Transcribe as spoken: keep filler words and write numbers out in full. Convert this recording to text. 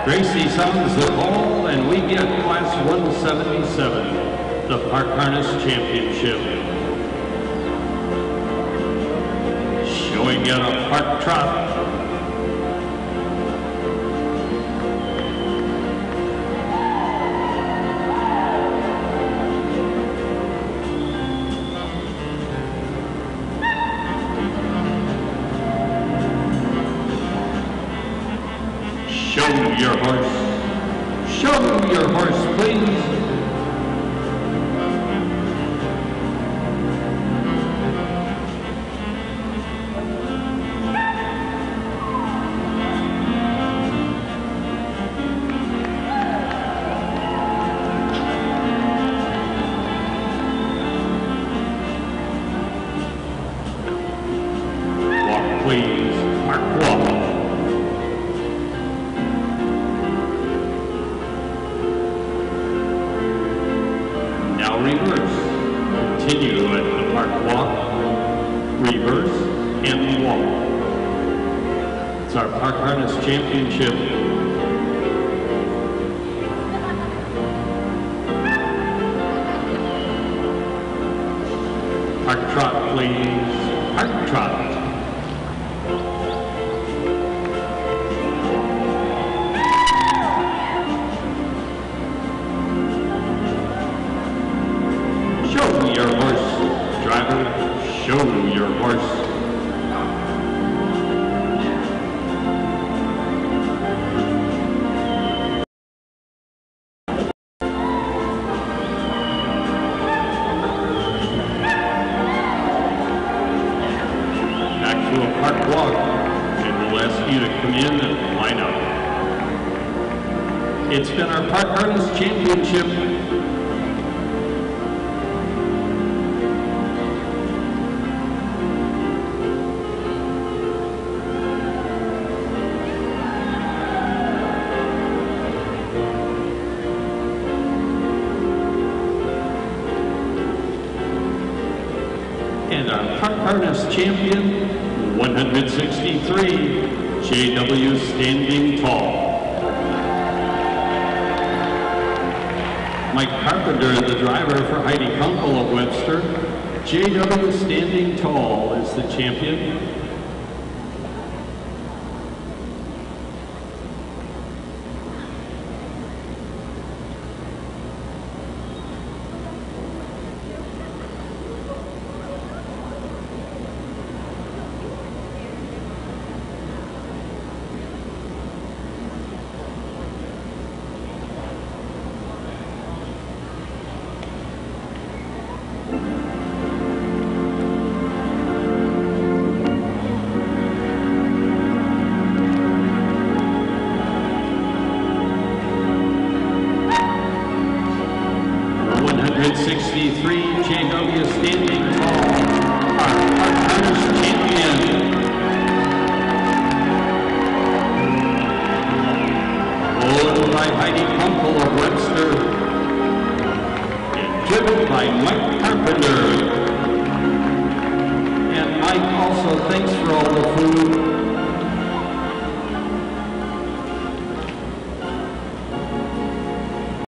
Gracie sounds the call, and we get Class one seventy-seven, the Park Harness Championship. Showing in a park trot. Show your horse. Show your horse, please. Walk, please. Park walk. Reverse. Continue at the park walk, reverse, and walk. It's our Park Harness Championship. Park trot, please. Park trot. Show your horse, driver, show your horse. Back to a park walk, and we'll ask you to come in and line up. It's been our Park Harness Championship. And our Park Harness champion, one sixty-three, J W Standing Tall. Mike Carpenter, the driver for Heidi Kunkel of Webster. J W Standing Tall is the champion. one sixty-three, J W Standing Tall, our Park Harness champion. Owned by Heidi Kunkel of Webster, and driven by Mike Carpenter. And Mike also thanks for all the food